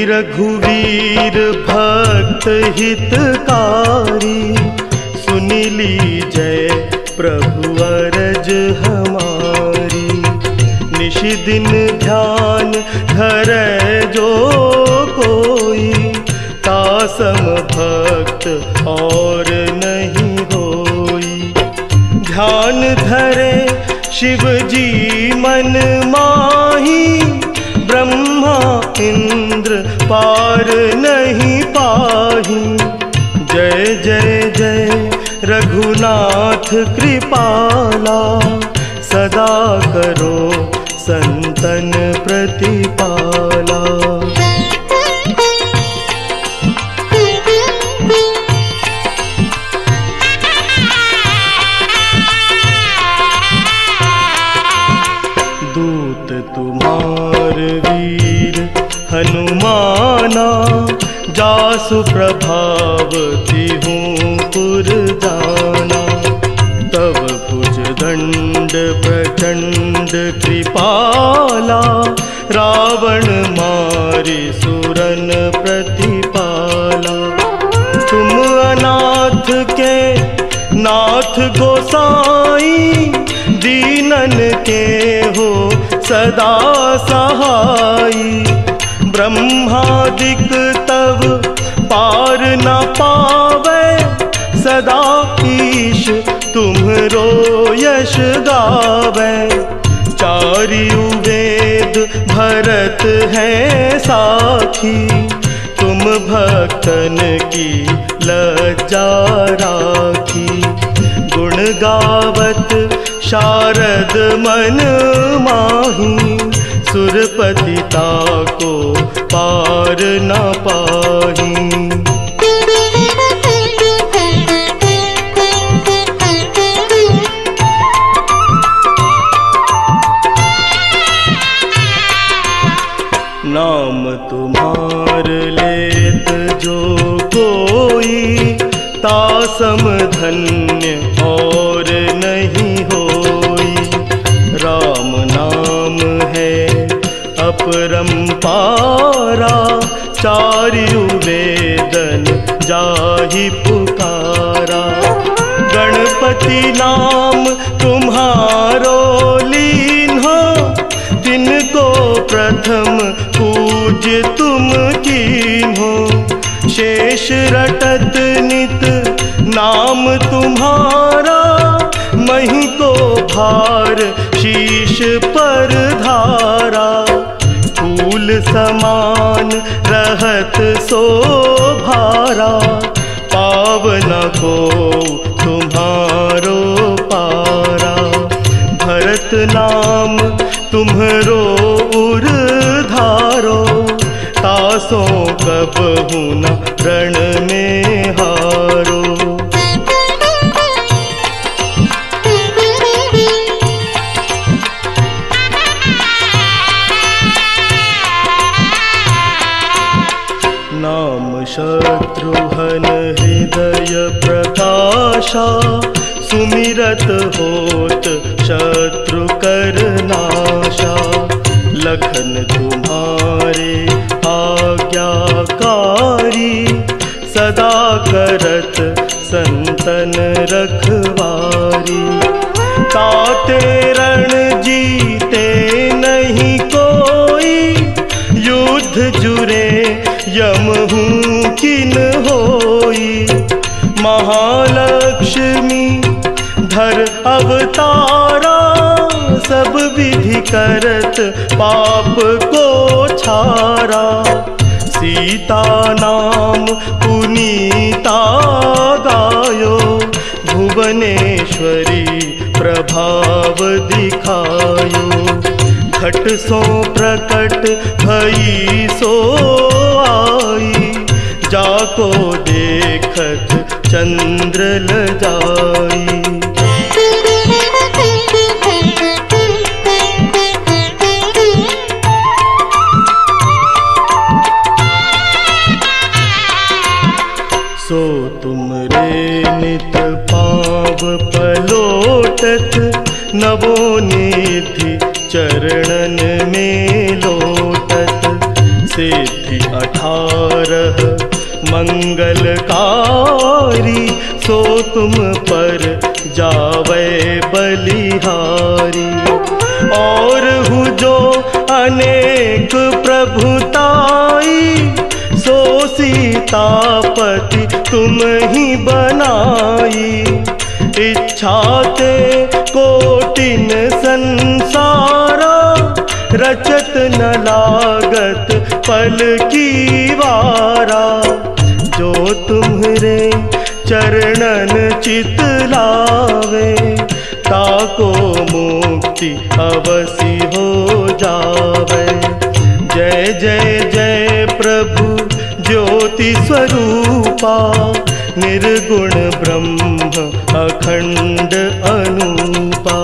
रघुवीर भक्त हितकारी, सुनि लीजय प्रभु अरज हमारी। निश दिन ध्यान धरै जो कोई, तासम भक्त और नहीं होई। ध्यान धरे शिव जी मन माही, ब्रह्मा इंद्र पार नहीं पाही। जय जय जय रघुनाथ कृपाला, सदा करो संतन प्रतिपाला। दूत तुम्हार वीर हनुमाना, जासु प्रभाव तिहूँ पुर जाना। तब भुज दंड प्रचंड कृपाला, रावण मारि सुरन प्रतिपाला। तुम अनाथ के नाथ गोसाई, दीनन के हो सदा सहाई। ब्रह्मादिक तब पार न पावे, सदा ईश तुम्हरो यश गावे। चारियु वेद भरत है साखी, तुम भक्तन की लज्जा राखी। गुण गावत शारद मन माही, सुरपति ताको पार न पाही। नाम तुम्हार लेत जो कोई, तासम धन्य और नहीं होई। राम नाम है अपरंपारा, चारियु वेदन जाहि पुकारा। गणपति नाम तुम्हारो लीन्हो, तिनको प्रथम पूज्य तुम कीन्हो। शेष रटत नित नाम तुम्हारा, मही को भार शीश पर धारा। फूल समान रहत शोभारा, पावना को तुम्हारो पारा। भरत नाम तुम्हरो उर धारो, तासों कबहु न रण में हारो। नाम शत्रुघ्न हृदय प्रकाशा, सुमिरत होत शत्रु कर नाशा। लखन तुम्हारे आज्ञाकारी, सदा करत संतन रखवारी। ताते रण जीते नहीं कोई, युद्ध जुरे यमहू किन होई। महालक्ष्मी धर अवतारा, सब विधि करत पाप को छारा। सीता नाम पुनीता गायो, भुवनेश्वरी प्रभाव दिखायो। घट सो प्रकट भई सो आई, जाको देखत चंद्र लजाई। सो तुमरे नित पाव पलोटत, नवो निधि चरणन में लोटत। सिद्धि 18 मंगलकारी, सो तुम पर जावे बलिहारी। और हूँ जो अनेक प्रभुताई, सो सीतापति तुम ही बनाई। इच्छा ते कोटिन संसारा, रचत न लागत पल की वारा। जो तुम्हरे चरणन चित लावे, ताको मुक्ति अवसि हो जावे। जय जय जय प्रभु ज्योति स्वरूपा, निर्गुण ब्रह्म अखंड अनूपा।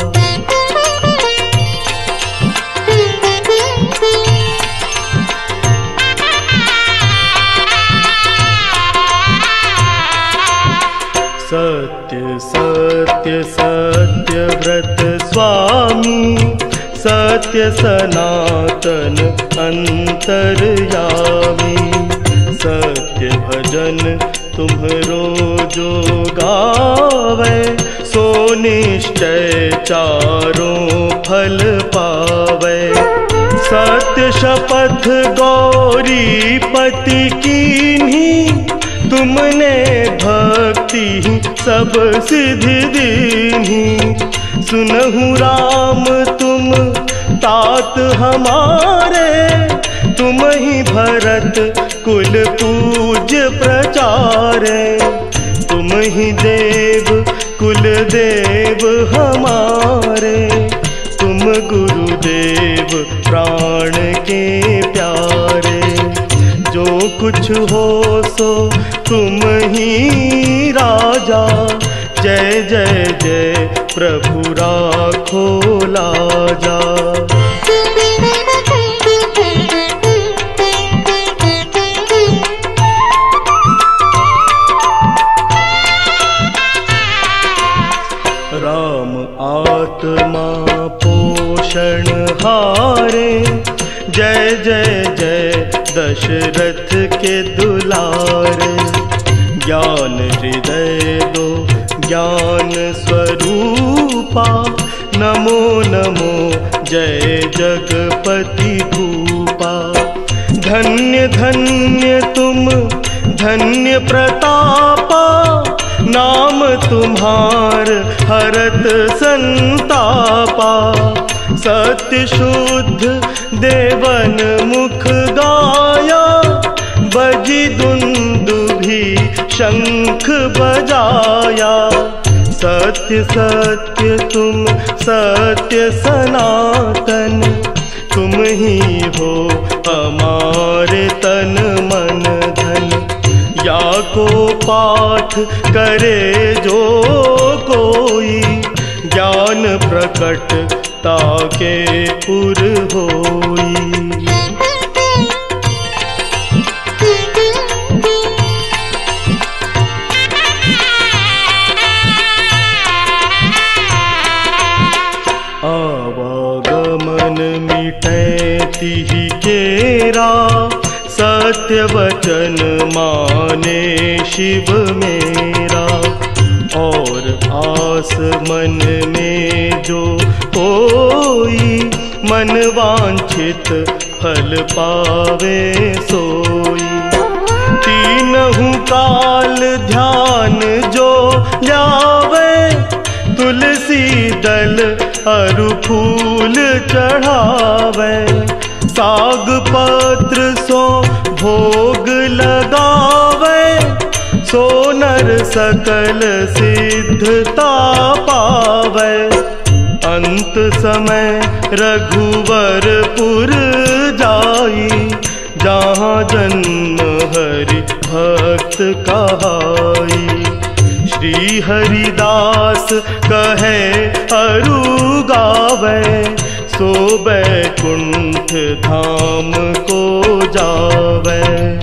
सत्य सत्य सत्य व्रत स्वामी, सत्य सनातन अंतर्यामी। सत्य भजन तुम्हरो जो गावे, सो निश्चय चारों फल पावे। सत्य शपथ गौरी पति कीन्ही, तुमने भक्ति सब सिद्धि दीन्ही। सुनहु राम तुम तात हमारे, तुम ही भरत कुल पूज्य प्रचारे। तुम ही देव कुल देव हमारे, तुम गुरुदेव प्राण के प्यारे। जो कुछ हो सो तुम ही राजा, जय जय जय प्रभु राखो लाजा। राम आत्मा पोषण हारे, जय जय जय दशरथ के दुलारे। ज्ञान हृदय दो ज्ञान स्वरूपा, नमो नमो जय जगपति भूपा। धन्य धन्य तुम धन्य प्रतापा, नाम तुम्हार हरत संतापा। सत्य शुद्ध देवन मुख गाया, बजी दुंदुभी शंख बजाया। सत्य सत्य तुम सत्य सनातन, तुम ही हो हमारे तन मन धन। या को पाठ करे जो कोई, ज्ञान प्रकट ताके पुर होई। आवागमन मिटै तिहि केरा, सत्य वचन माने शिव मेरा। और आस मन में जो कोई, मन वांछित फल पावे सोई। तीनहु काल ध्यान जो लावे, तुलसी दल अरु फूल चढ़ावे। साग पत्र सो भोग लगावे, सो नर सकल सिद्धता पावे। अंत समय रघुवरपुर जाई, जहाँ जन्म हरि भक्त कहाई। श्री हरिदास कहे अरु गावे, सो बैकुंठ धाम को जावे।